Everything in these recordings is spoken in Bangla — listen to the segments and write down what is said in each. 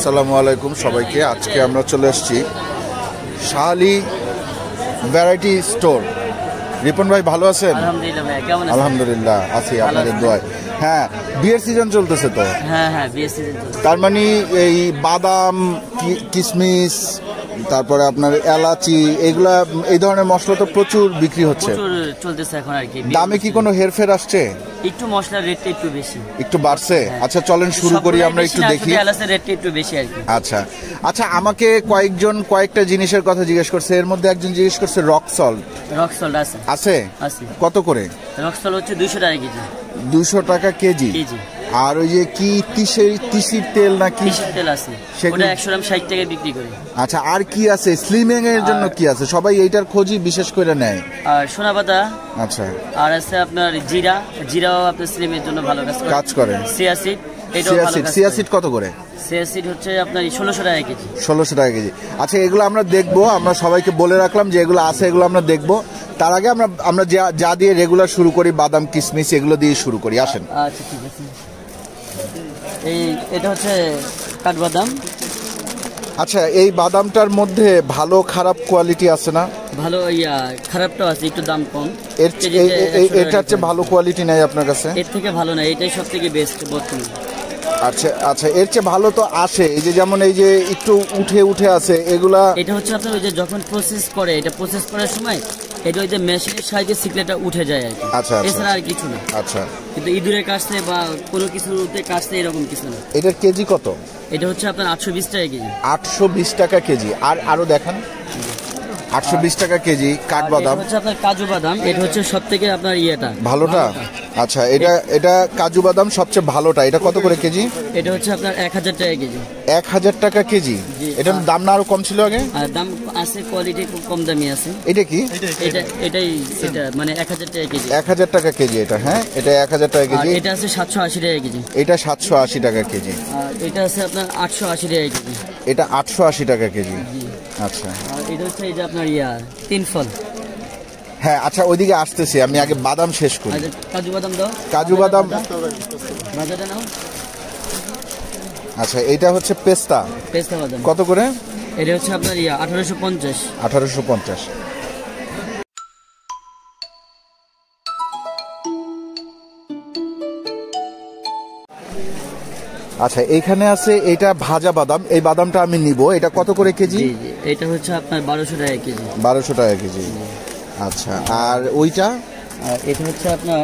আসসালামু আলাইকুম সবাইকে। আজকে আমরা চলে এসেছি শাহালি ভ্যারাইটি স্টোর। রিপন ভাই ভালো আছেন? আলহামদুলিল্লাহ ভাই, কেমন আছেন? আলহামদুলিল্লাহ আছি, আপনাদের দোয়ায়। হ্যাঁ, বিয়ের সিজন চলতেছে তো। হ্যাঁ বিয়ের সিজন চলছে। তার মানে এই বাদাম, কিশমিশ, তারপরে আপনার এলাচি, এগুলা এই ধরনের মশলা তো প্রচুর বিক্রি হচ্ছে, প্রচুর চলতেছে এখন আর কি। দামে কি কোনো হেরফের আসছে? একটু মশলার রেটটা একটু বেশি, একটু বাড়ছে। আচ্ছা চলেন শুরু করি, আমরা একটু দেখি। এলাচের রেটটা একটু বেশি আর কি। আচ্ছা আচ্ছা, আমাকে কয়েকটা জিনিসের কথা জিজ্ঞেস করছে। এর মধ্যে একজন জিজ্ঞেস করছে রক সল্ট। রক সল্ট আছে? আছে। কত করে? রক সল্ট হচ্ছে 200 টাকা কেজি। 200 টাকা কেজি। আর ওই যে কি তিসির তেল না কি তেল আছে, ওটা 100 গ্রাম 60 টাকা বিক্রি করে। আচ্ছা, আর কি আছে স্লিমিং এর জন্য? কি আছে? সবাই এইটার খোঁজই বিশেষ করে নেয়। আর সোনাপাতা। আচ্ছা। আর আছে আপনার জিরাও আপনার স্লিমের জন্য ভালো কাজ করে। সিয়াসিড, এটাও ভালো কাজ করে। সিয়াসিড কত করে? সিয়াসিড হচ্ছে আপনার 1600 টাকা কেজি। 1600 টাকা কেজি। আচ্ছা, এগুলো আমরা দেখবো, আমরা সবাইকে বলে রাখলাম যে এগুলো আছে, এগুলো আমরা দেখবো। তার আগে আমরা যা দিয়ে রেগুলার শুরু করি, বাদাম কিশমিশ এগুলো দিয়ে শুরু করি। আসেন। আচ্ছা ঠিক আছে। এটা হচ্ছে কাঠবাদাম। আচ্ছা, এই বাদামটার মধ্যে ভালো খারাপ কোয়ালিটি আছে না? ভালো খারাপটাও আছে, একটু দাম কম। এটার চেয়ে ভালো কোয়ালিটি নাই আপনার কাছে? এর থেকে ভালো না, এটাই সব থেকে বেস্ট বর্তমানে। আচ্ছা আচ্ছা, এর চেয়ে ভালো তো আসে, এই যে যেমন এই যে একটু উঠে আছে এগুলা। এটা হচ্ছে আপনার ওই যে যখন প্রসেস করে, এটা প্রসেস করার সময় এটা ওই যে মেশিনের সাহায্যে সিক্রেটটা উঠে যায় আর কি। আচ্ছা, এছাড়া আর কিছু না। আচ্ছা, কিন্তু ইঁদুরের কাছে বা কোনো কিছুতে কাছে এরকম কিছু না। এটার কেজি কত? এটা হচ্ছে আপনার 820 টাকা কেজি। 820 টাকা কেজি। আর আরো দেখান। 820 টাকা কেজি কাঠবাদাম। হচ্ছে আপনার কাজু বাদাম, এটা হচ্ছে সবথেকে আপনার ভালোটা। আচ্ছা, এটা কাজু বাদাম সবচেয়ে ভালোটা। এটা কত করে কেজি? এটা হচ্ছে আপনার 1000 টাকা কেজি। 1000 টাকা কেজি। এটার দাম না আরো কম ছিল আগে? দাম আছে, কোয়ালিটি খুব কম দামি আছে। এটা কি? এটা মানে 1000 টাকা কেজি। 1000 টাকা কেজি এটা। হ্যাঁ, এটা 1000 টাকা কেজি। এটা আছে 780 টাকা কেজি। এটা 780 টাকা কেজি। আর এটা আছে আপনার 880 টাকা কেজি। এটা 880 টাকা কেজি। আচ্ছা, আর এটা হচ্ছে এই যে আপনার তিন ফল। হ্যাঁ আচ্ছা, ওইদিকে আসতেছি, আমি আগে বাদাম শেষ করি। কাজু বাদাম দাও। কাজু বাদাম বাজারে নাও। আচ্ছা, এইটা হচ্ছে পেস্তা বাদাম। কত করে? এটা হচ্ছে আপনার 1850। 1850। আচ্ছা, এইখানে আছে এটা ভাজা বাদাম। এই বাদামটা আমি নিব। এটা কত করে কেজি? এটা হচ্ছে আপনার 1200 টাকা কেজি। 1200 টাকা কেজি। আচ্ছা, আর ওইটা? এটা হচ্ছে আপনার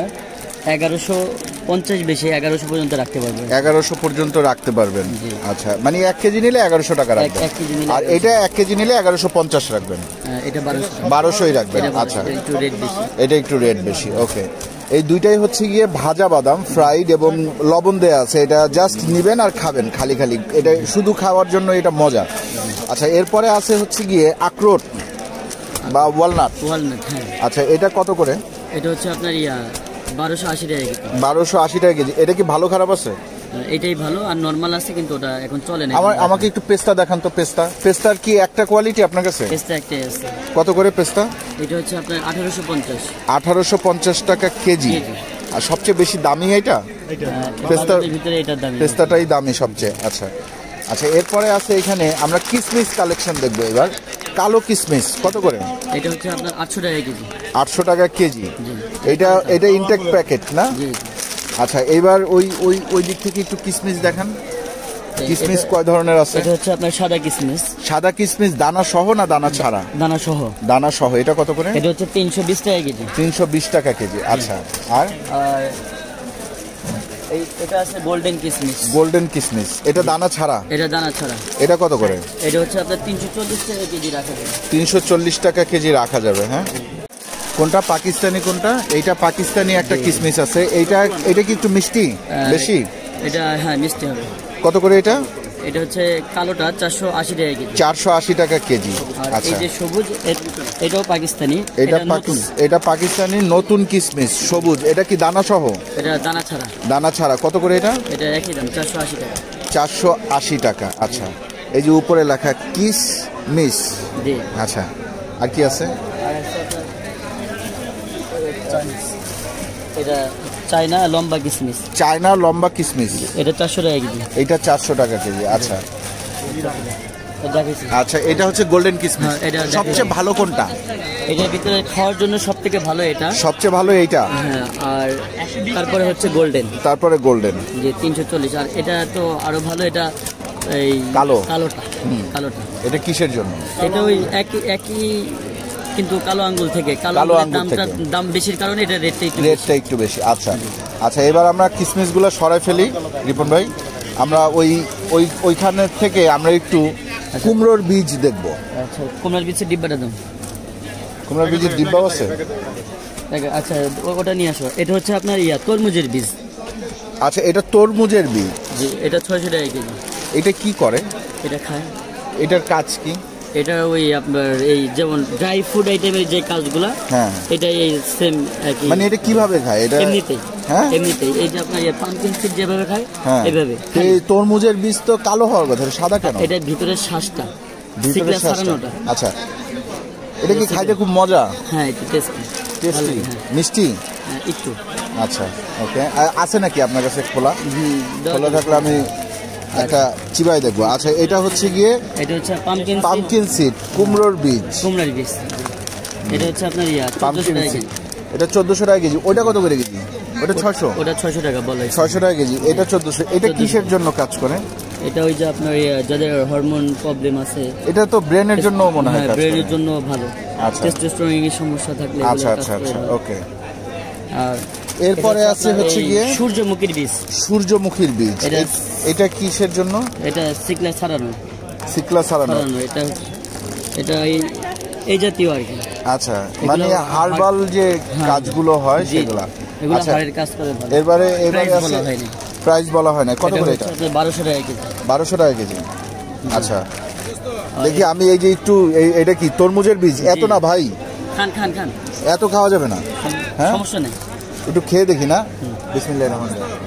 1150 বেশি, 1100 পর্যন্ত রাখতে পারবেন। 1100 পর্যন্ত রাখতে পারবেন। আচ্ছা, মানে 1 কেজি নিলে 1100 টাকা রাখবেন। আর এটা 1 কেজি নিলে 1150 রাখবেন। এটা 1200ই রাখবেন। আচ্ছা, এটা একটু রেট বেশি। ওকে, এই দুইটাই হচ্ছে গিয়ে ভাজা বাদাম, ফ্রাইড এবং লবণ দেয়া আছে। এটা জাস্ট নিবেন আর খাবেন খালি। এটা শুধু খাওয়ার জন্য এটা মজা। আচ্ছা, এরপরে আছে হচ্ছে গিয়ে আখরোট বা ওয়ালনাট। হ্যাঁ। আচ্ছা, এটা কত করে? এটা হচ্ছে আপনার 1280 টাকা কেজি। 1280 টাকা কেজি। এটা কি ভালো খারাপ আছে? এটাই ভালো, আর নরমাল আছে কিন্তু ওটা এখন চলে না। আমাকে একটু পেস্তা দেখান তো। পেস্তার কি একটা কোয়ালিটি আপনার কাছে? পেস্তা একটাই আছে। কত করে পেস্তা? এটা হচ্ছে আপনার 1850। 1850 টাকা কেজি। আর সবচেয়ে বেশি দামি এটা পেস্তার ভিতরে, এটার দামি, পেস্তাটাই দামি সবচেয়ে। আচ্ছা আচ্ছা, এরপরে আছে এখানে আমরা কিশমিশ কালেকশন দেখবো এবার। কালো কিশমিশ কত করে? এটা হচ্ছে আপনার 800 টাকা কেজি। 800 টাকা কেজি। এটা ইনটেক প্যাকেট না? আচ্ছা, এবার ওই দিক থেকে একটু কিশমিশ দেখান। কিশমিশ কয় ধরনের আছে? এটা হচ্ছে আপনার সাদা কিশমিশ। সাদা কিশমিশ দানা সহ না দানা ছাড়া? দানা সহ। এটা কত করে? এটা হচ্ছে 320 টাকা কেজি। 320 টাকা কেজি। আচ্ছা, আর এটা আছে গোল্ডেন কিশমিশ। এটা দানা ছাড়া? এটা দানা ছাড়া। এটা কত করে? এটা হচ্ছে আপনার 340 টাকা কেজি রাখা যাবে। 340 টাকা কেজি রাখা যাবে। হ্যাঁ, কোনটা পাকিস্তানি কোনটা? এইটা পাকিস্তানি একটা কিশমিশ আছে। এটা কি একটু মিষ্টি বেশি? এটা হ্যাঁ মিষ্টি হবে। কত করে এটা? এটা হচ্ছে কালোটা 480 টাকা কেজি। 480 টাকা কেজি। আচ্ছা, এই যে সবুজ, এটাও পাকিস্তানি। এটা পাকিস্তানি নতুন কিশমিশ সবুজ। এটা কি দানা সহ? এটা দানা ছাড়া। দানা ছাড়া। কত করে এটা? এটা একই দাম, 480 টাকা। 480 টাকা। আচ্ছা, এই যে উপরে লেখা কিশমিশ। আচ্ছা, আর কি আছে? এটা চায়না লম্বা কিশমিশ। চায়না লম্বা কিশমিশ। এটা 400 টাকা কেজি। এটা 400 টাকা কেজি। আচ্ছা, আচ্ছা, এটা হচ্ছে গোল্ডেন কিসমিস। সবচেয়ে ভালো কোনটা? এটার ভিতরে খাওয়ার জন্য সবথেকে ভালো এটা। সবচেয়ে ভালো এইটা? হ্যাঁ। আর তারপরে হচ্ছে গোল্ডেন। তারপরে গোল্ডেন যে 340। আর এটা তো আরো ভালো, এটা এই কালোটা। কালোটা এটা কিসের জন্য? এটা ওই একই কিন্তু কালো আঙ্গুল থেকে। কালো আঙ্গুলটা দাম বেশির কারণে এটা রেটটা একটু বেশি। আচ্ছা আচ্ছা, এবার আমরা কিসমিসগুলো সরাই ফেলি রিপন ভাই। আমরা ওইখানে থেকে আমরা একটু কুমড়োর বীজ দেখব। আচ্ছা, কুমড়োর বীজের ডিব্বাটা দাও। কুমড়োর বীজের ডিব্বাও আছে? আচ্ছা, ওটা নিয়ে আসো। এটা হচ্ছে আপনার তরমুজের বীজ। আচ্ছা, এটা তরমুজের বীজ। জি, এটা 600 টাকা কেজি। এটা কি করে? এটা খায়। এটার কাজ কি? এটা ওই আপনার এই যেমন ড্রাই ফুড আইটেমের যে কাজগুলো, হ্যাঁ, এটা এই সেম একই। মানে এটা কিভাবে খায়? এটা এমনিতেই। হ্যাঁ, এমনিতেই। এই যে আপনার পাম্পকিন সিড যেভাবে খায় এইভাবে। এই তরমুজের বীজ তো কালো হওয়ার কথা, সাদা কেন? এটা ভিতরের শ্বাসটা, ভিতরের শ্বাসটা। আচ্ছা, এটা কি খাইতে খুব মজা? হ্যাঁ, এটা টেস্টি। মিষ্টি? হ্যাঁ, একটু। আচ্ছা, ওকে। আছে নাকি আপনার কাছে খোলা? খোলা থাকলে আমি একটা চিবাই দেখবো। আচ্ছা, এটা হচ্ছে গিয়ে এটা হচ্ছে পাম্পকিন সিড, কুমড়োর বীজ। কুমড়োর বীজ। এটা হচ্ছে আপনার পাম্পকিন সিড। এটা 1400 টাকা কেজি। ওটা কত করে কেজি? ওটা 600। ওটা 600 টাকা বলে। 600 টাকা কেজি। এটা 1400। এটা কিসের জন্য কাজ করে? এটা ওই যে আপনার যাদের হরমোন প্রবলেম আছে, এটা তো ব্রেনের জন্য মনে হয়। ব্রেনের জন্য ভালো। আচ্ছা, টেস্টোস্টেরন এর সমস্যা থাকলে। আচ্ছা আচ্ছা আচ্ছা, ওকে। আর এরপরে আছে হচ্ছে গিয়ে সূর্যমুখীর বীজ। সূর্যমুখীর বীজ। এটা কিসের জন্য? এটা সিকলা ছাড়ানো। এটা এই জাতীয় আর কি। আচ্ছা, মানে হার্বাল যে কাজগুলো হয় সেগুলা। আচ্ছা, হাড়ের কাজ করে ভালো। এবারে আছে প্রাইস বলা হয় না। কত করে এটা? 1200 টাকা কেজি। 1200 টাকা কেজি। আচ্ছা, দেখি আমি এই যে একটু এটা কি তরমুজের বীজ? এত না ভাই, খান। এত খাওয়া যাবে না? হ্যাঁ, সমস্যা নেই। একটু খেয়ে দেখি না? বিসমিল্লাহির রহমানির রহিম।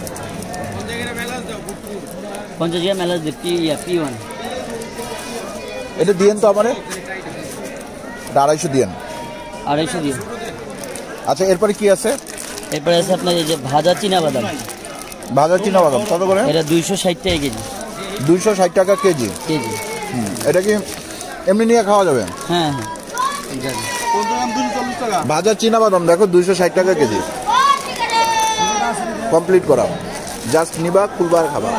50 গ্রাম এলাচ P1। এটা দিয়েন তো আমারে। 250 দিয়েন। 250 দিন। আচ্ছা, এরপরে কি আছে? এরপরে আছে আপনার এই যে ভাজা চীনাবাদাম। ভাজা চীনাবাদাম কত করে? এটা 260 টাকা কেজি। 260 টাকা কেজি। এটা কি এমনি নিয়ে খাওয়া যাবে? হ্যাঁ। ভাজা চীনাবাদাম দেখো 260 টাকা কেজি। কমপ্লিট করা, জাস্ট নিবা, কুলবার খাবা।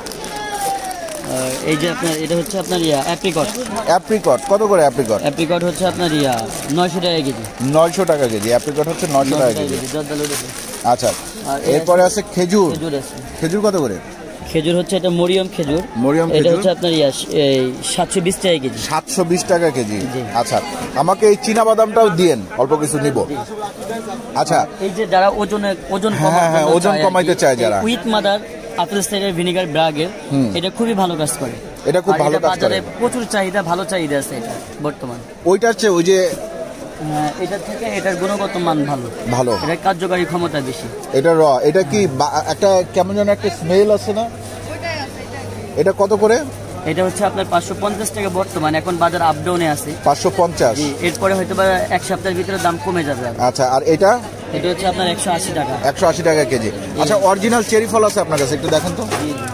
এই যে আপনার এটা হচ্ছে আপনার অ্যাপ্রিকট কত করে? অ্যাপ্রিকট হচ্ছে আপনার 900 টাকা কেজি। 900 টাকা কেজি। অ্যাপ্রিকট হচ্ছে 900 টাকা কেজি। আচ্ছা, এরপরে আছে খেজুর। খেজুর কত করে? খেজুর হচ্ছে এটা মরিয়ম খেজুর। এটা হচ্ছে আপনার 720 টাকা কেজি। 720 টাকা কেজি। আচ্ছা, আমাকে এই চীনা বাদামটাও দিয়েন, অল্প কিছু নিব। আচ্ছা, এই যে যারা ওজন কমাইতে চায়, যারা with mother apple cider vinegar ব্রাগের, এটা খুবই ভালো কাজ করে। এটা খুব ভালো কাজ করে। প্রচুর চাহিদা, ভালো চাহিদা আছে এটা বর্তমান। ওইটার চেয়ে ওই যে এটার থেকে এটার গুণগত মান ভালো। এটার কার্যকারী ক্ষমতা বেশি। এটা এটা কি একটা কেমন যেন একটা স্মেল আছে না? এটা কত করে? এটা হচ্ছে আপনার 550 টাকা বর্তমান। এখন বাজার আপ ডাউনে আছে। 550। এরপরে হয়তো বা এক সপ্তাহের ভিতরে দাম কমে যাবে। আচ্ছা, আর এটা হচ্ছে আপনার 180 টাকা। 180 টাকা কেজি। আচ্ছা, অরিজিনাল চেরি ফল আছে আপনার কাছে? একটু দেখেন তো।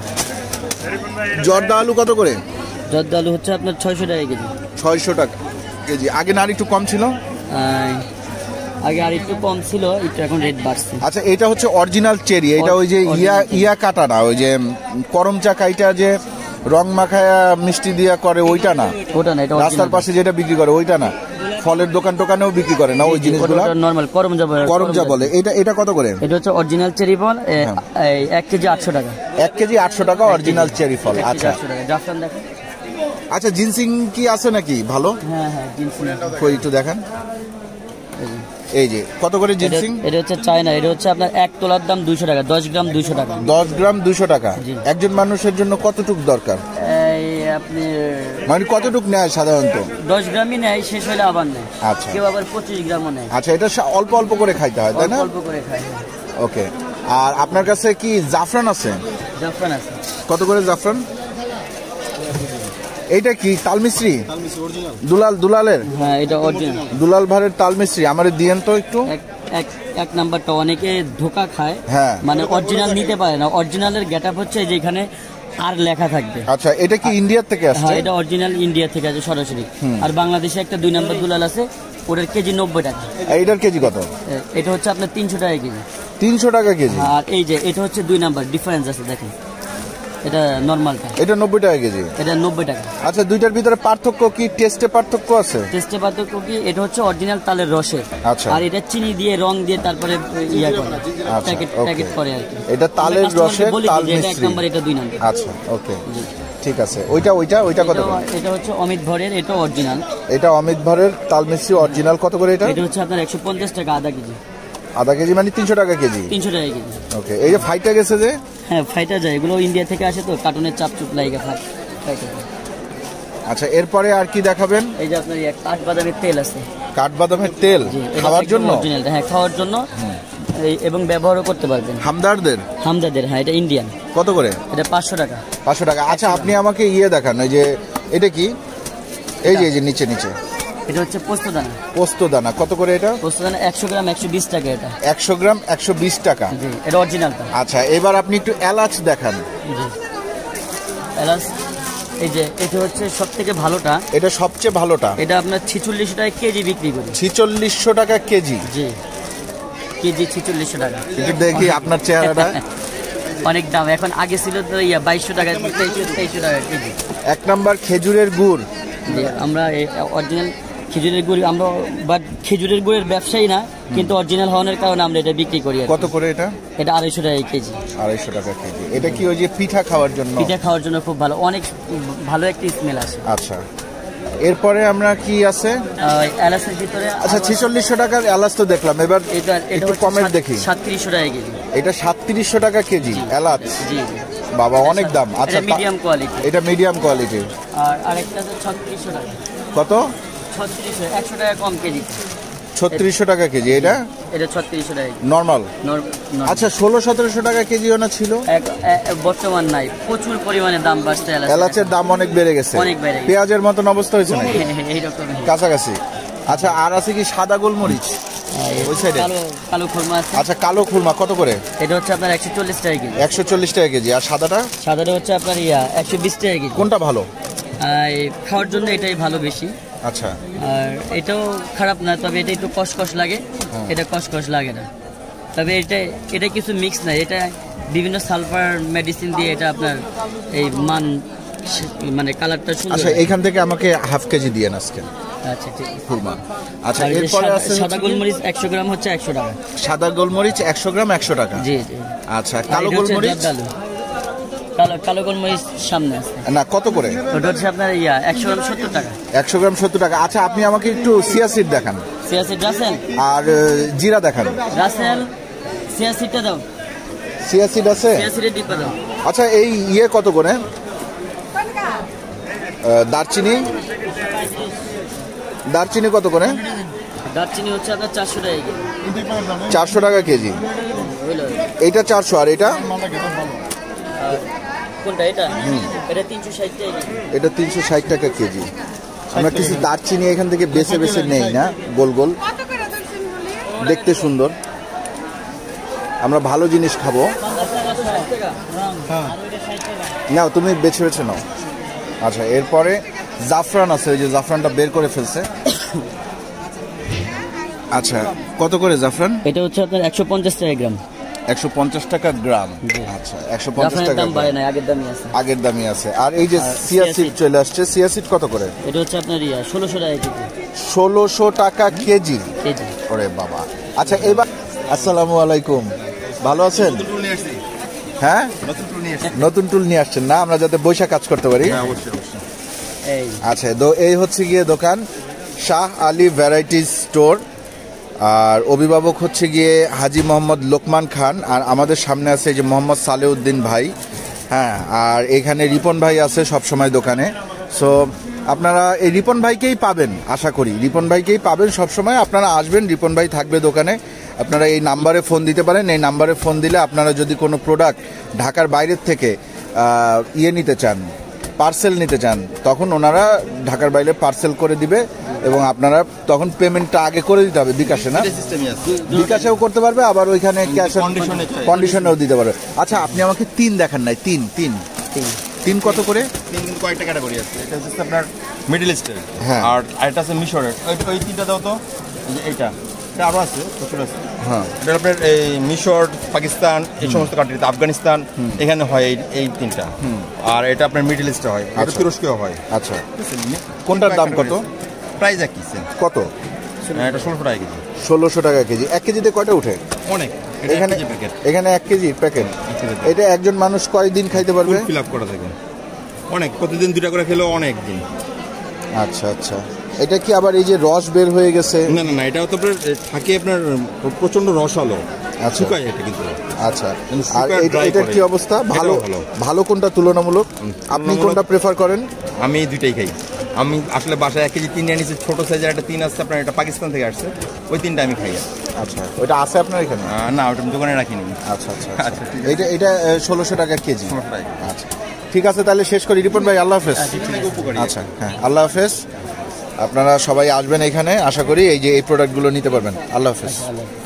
জর্দা আলু কত করে? জর্দা আলু হচ্ছে আপনার 600 টাকা কেজি। 600 টাকা কেজি। আগে না আর একটু কম ছিল? আগে আর একটু কম ছিল, একটু এখন রেট বাড়ছে। আচ্ছা, এটা হচ্ছে অরিজিনাল চেরি। এটা ওই যে ইয়া কাটা না, ওই যে করম চা কাইটা যে রং মাখায়া মিষ্টি দিয়া করে ওইটা না? ওটা না, এটা রাস্তার পাশে যেটা বিক্রি করে ওইটা না? ফলের টোকানেও বিক্রি করে না ওই জিনিসগুলো? নরমাল করমজা বলে। এটা কত করে? এটা হচ্ছে অরিজিনাল চেরি ফল। 1 কেজি 800 টাকা। 1 কেজি 800 টাকা অরিজিনাল চেরি ফল। আচ্ছা, জাফরান দেখেন। আচ্ছা, জিনসিং কি আছে নাকি ভালো? হ্যাঁ, জিনসিং কই একটু দেখেন। এই যে কত করে জিনসিং? এটা হচ্ছে চায়না। এটা হচ্ছে আপনার 1 তোলার দাম 200 টাকা। 10 গ্রাম 200 টাকা। 10 গ্রাম 200 টাকা। একজন মানুষের জন্য কতটুকু দরকার? আপনি মানে কতটুকু নেয় সাধারণত? 10 গ্রামই নেয়, শেষ হলে আবার নেয়। আচ্ছা, কেউ আবার 25 গ্রামও নেয়। আচ্ছা, এটা অল্প অল্প করে খাইতে হয়, তাই না? অল্প করে খায়। ওকে। আর আপনার কাছে কি জাফরান আছে? জাফরান আছে। কত করে জাফরান? এইটা কি তালমিশ্রি? দুলালের? হ্যাঁ, এটা অরিজিনাল দুলাল ভাইয়ের তালমিশ্রি। আমারে দিয়েন তো একটু। এক নাম্বারটা অনেকে ধোকা খায়। হ্যাঁ, মানে অরিজিনাল নিতে পারে না। অরিজিনালের গেটআপ হচ্ছে যেখানে আর লেখা থাকবে। আচ্ছা, এটা কি ইন্ডিয়া থেকে আসছে? হ্যাঁ, এটা অরিজিনাল ইন্ডিয়া থেকে আছে সরাসরি। আর বাংলাদেশে একটা 2 নম্বর দুলাল আছে, ওটার কেজি 90 টাকা। এইটার কেজি কত? এটা হচ্ছে আপনার 300 টাকা কেজি। 300 টাকা কেজি। আর এই যে এটা হচ্ছে 2 নাম্বার, ডিফারেন্স আছে দেখেন, এটা নরমালটা, এটা 90 টাকা কেজি, এটা 90 টাকা। আচ্ছা, দুইটার ভিতরে পার্থক্য কি? টেস্টে পার্থক্য আছে? টেস্টে পার্থক্য কি? এটা হচ্ছে অরিজিনাল তালের রসের, আচ্ছা, আর এটা চিনি দিয়ে রং দিয়ে তারপরে ইয়া করে প্যাকেট করে আর কি। এটা তালের রসের তাল মিশ্রি, এটা 1 নাম্বার, এটা 2 নাম্বার। আচ্ছা, ওকে, ঠিক আছে। ওইটা কত করে? এটা হচ্ছে অমিত ভরের, এটা অরিজিনাল। এটা অমিত ভরের তাল মিশ্রি অরিজিনাল, কত করে এটা? এটা হচ্ছে আপনার 150 টাকা আধা কেজি। আধা কেজি মানে 300 টাকা কেজি? 300 টাকা কেজি। ওকে, এই যে ফাইটা গেছে যে? হ্যাঁ, ফাইটা যায়, এগুলো ইন্ডিয়া থেকে আসে তো, কার্টুনের চাপ চুপ লাগে ফাইটা। আচ্ছা, এরপরে আর কি দেখাবেন? এই যে আপনার কাঠবাদামের তেল আছে। কাঠবাদামের তেল খাওয়ার জন্য? অরিজিনালটা, হ্যাঁ, খাওয়ার জন্য এবং ব্যবহারও করতে পারবেন। হামদারদের? হ্যাঁ, এটা ইন্ডিয়ান। কত করে? এটা 500 টাকা। 500 টাকা। আচ্ছা, আপনি আমাকে দেখান, এই যে এটা কি? এই যে নিচে এটা হচ্ছে পোস্তদানা। পোস্তদানা কত করে এটা? পোস্তদানা 100 গ্রাম 120 টাকা। এটা 100 গ্রাম 120 টাকা। জি, এটা অরিজিনালটা। আচ্ছা, এবার আপনি একটু এলাচ দেখান। জি, এলাচ, এই যে এটা হচ্ছে সবথেকে ভালোটা। এটা সবচেয়ে ভালোটা? এটা আপনার 4600 টাকা কেজি বিক্রি করি। 4600 টাকা কেজি? জি, কেজি 4600 টাকা। একটু দেখি আপনার চেহারাটা। অনেক দাম এখন, আগে ছিল তো 2200 টাকা, 2300 টাকা কেজি। 1 নাম্বার খেজুরের গুড়। আমরা অরিজিনাল খেজুরের গুড়, আমরা বাট খেজুরের গুড়ের ব্যবসায়ী না, কিন্তু অরিজিনাল হওয়ার কারণে আমরা এটা বিক্রি করি। কত করে এটা? এটা 250 টাকা কেজি। 250 টাকা কেজি। এটা কি ওই যে পিঠা খাওয়ার জন্য? পিঠা খাওয়ার জন্য খুব ভালো, অনেক ভালো একটা স্মেল আসে। আচ্ছা, এরপরে আমরা কি আছে? এলাচের ভিতরে। আচ্ছা, 4600 টাকার এলাচ তো দেখলাম, এবার একটু কমেন্ট দেখি। 3700 টাকা কেজি। এটা 3700 টাকা কেজি এলাচ? জি, বাবা, অনেক দাম। আচ্ছা, মিডিয়াম কোয়ালিটি। এটা মিডিয়াম কোয়ালিটি। আর আরেকটা আছে 3600 টাকা। কত? 3600, 100 টাকা কম কেজি। 3600 টাকা কেজি। এটা 3600 টাকা নরমাল। আচ্ছা, 1600-1700 টাকা কেজিও না ছিল? বর্তমান নাই, প্রচুর পরিমাণে দাম বাড়ছে। এলাচের দাম অনেক বেড়ে গেছে। পেঁয়াজের মতন অবস্থা হয়েছে না? এইরকম কাছাকাছি। আচ্ছা, আর আছে কি সাদা গোলমরিচ? ওই সাইডে কালো খুরমা আছে। আচ্ছা, কালো খুরমা কত করে? এটা হচ্ছে আপনার 140 টাকা কেজি। 140 টাকা কেজি। আর সাদাটা? সাদাটা হচ্ছে আপনার 120 টাকা কেজি। কোনটা ভালো? খাওয়ার জন্য এটাই ভালো বেশি। আচ্ছা, আর এটাও খারাপ না, তবে এটা একটু কসকস লাগে, এটা কসকস লাগে না। তবে এটা কিছু মিক্স না, এটা বিভিন্ন সালফার মেডিসিন দিয়ে এটা আপনার এই মানে কালারটা সুন্দর। আচ্ছা, এখান থেকে আমাকে হাফ কেজি দিয়ে আজকে। আচ্ছা, ঠিক আছে। খুরমা। আচ্ছা, এরপরে আছে সাদা গোলমরিচ 100 গ্রাম হচ্ছে 100 টাকা। সাদা গোলমরিচ 100 গ্রাম 100 টাকা। জি জি। আচ্ছা, কালো গোলমরিচ? কালো গোলমরিচ সামনে আছে না, কত করে? ওটা হচ্ছে আপনার 100 গ্রাম 70 টাকা। 100 গ্রাম 70 টাকা। আচ্ছা, আপনি আমাকে একটু চিয়া সিড দেখান। চিয়া সিড রাসেল আর জিরা দেখান। রাসেল, চিয়া সিডটা দাও। চিয়া সিড আছে? চিয়া সিডের ডিব্বা দাও। আচ্ছা, এই কত করে? দারচিনি কত করে? দারচিনি হচ্ছে আপনার 400 টাকা কেজি। 400 টাকা কেজি। এইটা 400, আর এটা? কোনটা? এটা 360 টাকা কেজি। এটা 360 টাকা কেজি। আমরা কিছু দারচিনি এখান থেকে বেছে নেই না, গোল গোল, দেখতে সুন্দর। আমরা ভালো জিনিস খাবো। নাও, তুমি বেছে নাও। আচ্ছা, এরপরে জাফরান আছে, ওই যে জাফরানটা বের করে ফেলছে। আচ্ছা, কত করে জাফরান? এটা হচ্ছে আপনার 150 টাকা গ্রাম। 150 টাকা গ্রাম। আচ্ছা, 150 টাকা। দাম বাড়ে না, আগের দামই আছে। আর এই যে চিয়া সিড চলে আসছে, চিয়া সিড কত করে? এটা হচ্ছে আপনার 1600 টাকা কেজি। 1600 টাকা কেজি। ওরে বাবা। আচ্ছা, এবার আসসালামু আলাইকুম, ভালো আছেন? হ্যাঁ, নতুন টুল নিয়ে আসছেন না, আমরা যাতে বৈশা কাজ করতে পারি। আচ্ছা, এই হচ্ছে গিয়ে দোকান শাহ আলী ভ্যারাইটিজ স্টোর, আর অভিভাবক হচ্ছে গিয়ে হাজি মোহাম্মদ লোকমান খান, আর আমাদের সামনে আছে যে মোহাম্মদ সালেউদ্দিন ভাই। হ্যাঁ, আর এখানে রিপন ভাই আছে সবসময় দোকানে। সো আপনারা এই রিপন ভাইকেই পাবেন, আশা করি রিপন ভাইকেই পাবেন সবসময়। আপনারা আসবেন, রিপন ভাই থাকবে দোকানে। আপনারা এই নাম্বারে ফোন দিতে পারেন। এই নাম্বারে ফোন দিলে আপনারা যদি কোনো প্রোডাক্ট ঢাকার বাইরের থেকে নিতে চান, পার্সেল নিতে চান, তখন ওনারা ঢাকার বাইরে পার্সেল করে দিবে, এবং আপনারা তখন পেমেন্টটা আগে করে দিতে হবে বিকাশে, না? বিকাশেও করতে পারবে, আবার ওইখানে ক্যাশ কন্ডিশনেও দিতে পারবে। আচ্ছা, আপনি আমাকে 3 দেখান নাই? 3 তিন কত করে? তিন কিন্তু কয়েকটা ক্যাটাগরি আছে। এটা হচ্ছে আপনার মিডল ইস্টের, আর আরেকটা আছে মিশরের। ওই তিনটা দাও তো। এইটা আরও আছে, প্রচুর আছে। হ্যাঁ, এটা আপনার এই মিশর, পাকিস্তান, এই সমস্ত কান্ট্রিতে, আফগানিস্তান, এখানে হয় এই তিনটা। আর এটা আপনার মিডল ইস্টে হয়, এটা তুরস্কেও হয়। আচ্ছা, কোনটার দাম কত? প্রাইস একই কত? এটা 1600 টাকা কেজি। 1600 টাকা কেজি। 1 কেজিতে কয়টা উঠে? অনেক। এখানে 1 কেজির প্যাকেট। এটা একজন মানুষ কয়দিন খাইতে পারবে? ফিল আপ করা থাকে অনেক, প্রতিদিন 2টা করে খেলেও অনেক দিন। আচ্ছা আচ্ছা, এটা কি আবার এই যে রস বের হয়ে গেছে? না না না, এটা তো আপনার থাকে আপনার প্রচন্ড রসালো। আচ্ছা, শুকায় এটা কিন্তু। আচ্ছা, আর এটার কি অবস্থা? ভালো ভালো কোনটা তুলনামূলক? আপনি কোনটা প্রেফার করেন? আমি দুইটাই খাই। আমি আসলে বাসায় 1 কেজি 3 নিয়ে নিয়েছি, ছোট সাইজের একটা 3 আসছে আপনার, এটা পাকিস্তান থেকে আসছে, ওই 3টা আমি খাই। আচ্ছা, ওইটা আছে আপনার এখানে? না, ওটা আমি দোকানে রাখিনি। আচ্ছা আচ্ছা আচ্ছা, এটা 1600 টাকা কেজি। আচ্ছা, ঠিক আছে, তাহলে শেষ করি। রিপন ভাই, আল্লাহ হাফেজ। আচ্ছা, হ্যাঁ, আল্লাহ হাফেজ। আপনারা সবাই আসবেন এখানে, আশা করি এই যে এই প্রোডাক্টগুলো নিতে পারবেন। আল্লাহ হাফেজ।